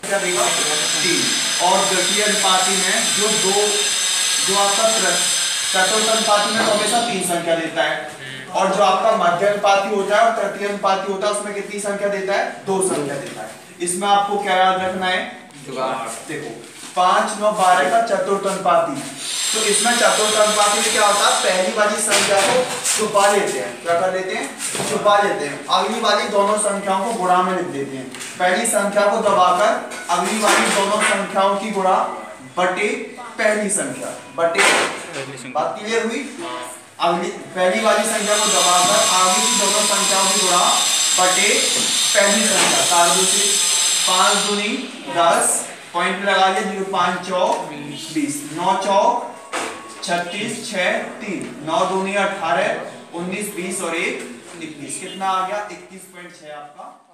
क्या देगा 3। और द्वितीय अनुपाती में जो आपका चतुर्थ अनुपाती में तो हमेशा 3 संख्या देता है, और जो आपका मध्य अनुपाती होता है और तृतीय अनुपाती होता है उसमें कितनी संख्या देता है, 2 संख्या देता है। इसमें आपको क्या याद रखना है, देखो 5 9 12 का चतुर्थ अनुपाती, तो इसमें चतुर्थ अनुपाती में क्या होता है, पहली वाली संख्या को छुपा लेते हैं, क्या कर लेते हैं, छुपा लेते हैं, अगली वाली दोनों संख्याओं को गुणा में लिख देते हैं। पहली संख्या को दबाकर अगली वाली दोनों संख्याओं की गुणा बटे पहली संख्या, बटे, बात क्लियर हुई। अगली पहली वाली संख्या को दबाकर आगे की दोनों संख्याओं की गुणा बटे पहली संख्या, 5 दूनी 10, पॉइंट लगा लिया, 0 5 चौक 20, 9 चौक 36, 6 3, 9 दूनी 18, 19 20 और 1 21, कितना आ गया 21.6 आपका।